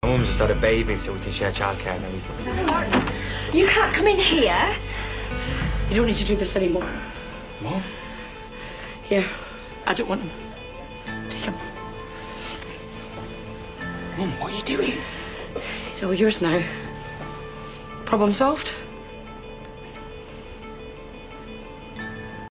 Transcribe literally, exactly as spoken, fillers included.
My mum just had a baby so we can share childcare and everything. Martin, you can't come in here. You don't need to do this anymore. Mum? Here, I don't want him. Take him. Mum, what are you doing? It's all yours now. Problem solved?